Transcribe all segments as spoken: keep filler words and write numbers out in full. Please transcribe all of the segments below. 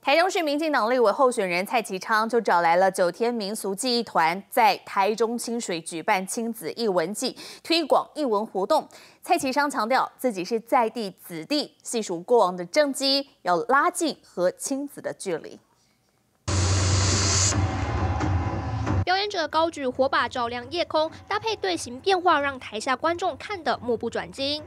台中市民进党立委候选人蔡其昌就找来了九天民俗记忆团，在台中清水举办亲子艺文季，推广艺文活动。蔡其昌强调自己是在地子弟，细数过往的政绩，要拉近和亲子的距离。 表演者高举火把照亮夜空，搭配队形变化，让台下观众看得目不转睛。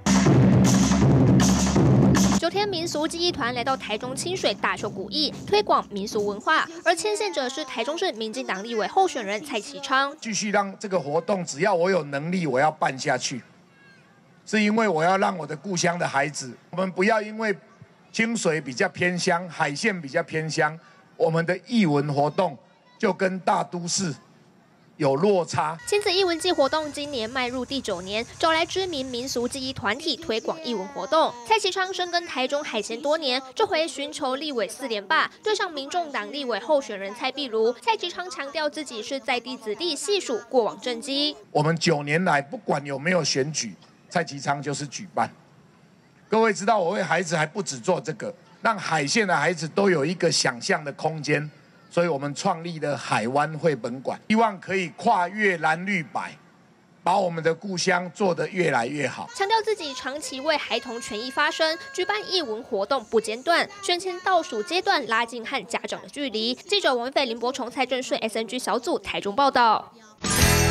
九天民俗记忆团来到台中清水大秀古艺，推广民俗文化，而牵线者是台中市民进党立委候选人蔡其昌。 继续让这个活动，只要我有能力，我要办下去，是因为我要让我的故乡的孩子，我们不要因为清水比较偏乡，海线比较偏乡，我们的艺文活动就跟大都市 有落差。 亲子艺文季活动今年迈入第九年，找来知名民俗记忆团体推广艺文活动。蔡其昌深耕台中海鲜多年，这回寻求立委四连霸，对上民众党立委候选人蔡壁如。蔡其昌强调自己是在地子弟，细数过往政绩。 我们九年来，不管有没有选举，蔡其昌就是举办。各位知道，我为孩子还不止做这个，让海线的孩子都有一个想象的空间。 所以我们创立了海湾绘本馆，希望可以跨越蓝绿白，把我们的故乡做得越来越好。 强调自己长期为孩童权益发声，举办艺文活动不间断，选前倒数阶段拉近和家长的距离。记者王飞、林柏崇、蔡正顺 S N G 小组台中报道。